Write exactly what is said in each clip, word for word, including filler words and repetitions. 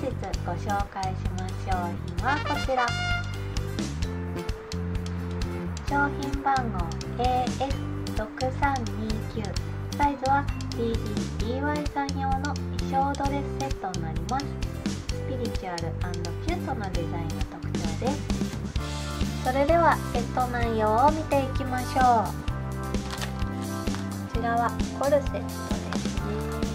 日ご紹介します商品はこちら。商品番号 エーエスろくさんにきゅう、サイズは ビーディー、ビーワイ さん用の衣装ドレスセットになります。スピリチュアル&キュートなデザインが特徴です。それではセット内容を見ていきましょう。こちらはコルセットですね。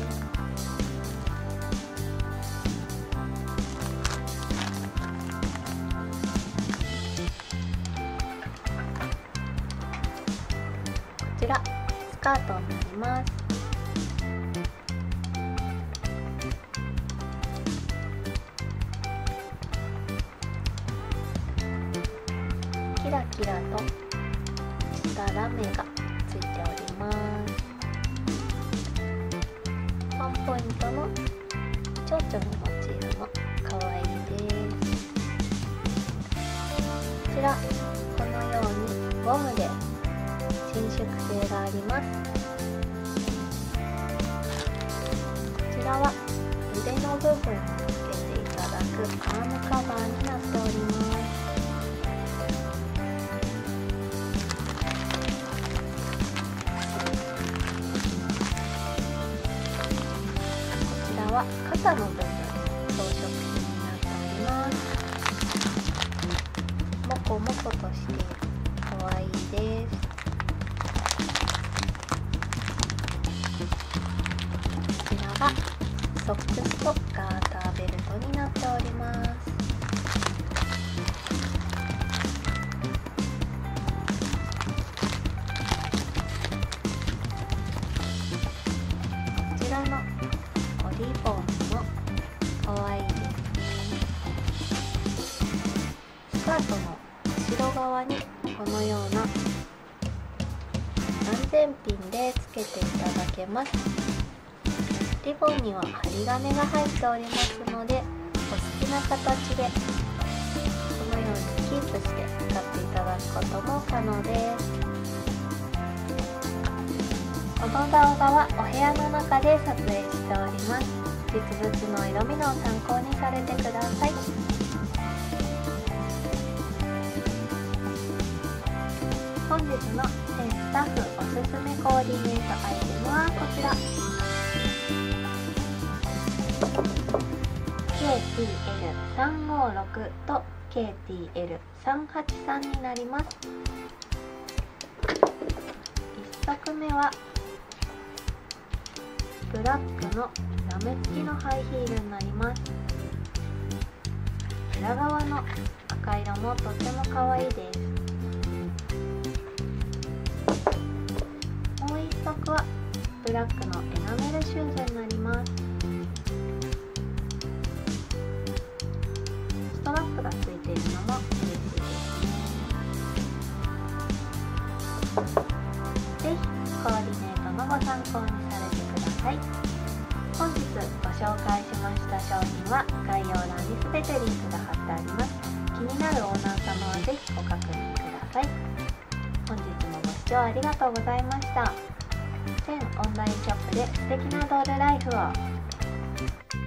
こちらスカートになります。キラキラとしたラメがついております。ワンポイントの蝶々のモチーフも可愛いです。こちらこのようにゴムで伸縮性があります。こちらは腕の部分につけていただくアームカバーになっております。は肩の部分装飾品になっております。もこもことして可愛いです。こちらはソックスとガーターベルトになっております。こちらのリボンも可愛いですね。スカートの後ろ側にこのような安全ピンでつけていただけます。リボンには針金が入っておりますので、お好きな形でこのようにキープして使っていただくことも可能です。この動画はお部屋の中で撮影しております。実物の色味の参考にされてください。本日の全スタッフおすすめコーディネートアイテムはこちら ケーティーエルさんごろく と ケーティーエルさんはちさん になります。いっさくめはブラックのラメ付きのハイヒールになります。裏側の赤色もとっても可愛いです。もう一足はブラックのエナメルシューズになります。ストラップがついているのも嬉しいですね。ぜひコーディネートのご参考にされてください。本日ご紹介しました商品は概要欄に全てリンクが貼ってあります。気になるオーナー様はぜひご確認ください。本日もご視聴ありがとうございました。全オンラインショップで素敵なドールライフを。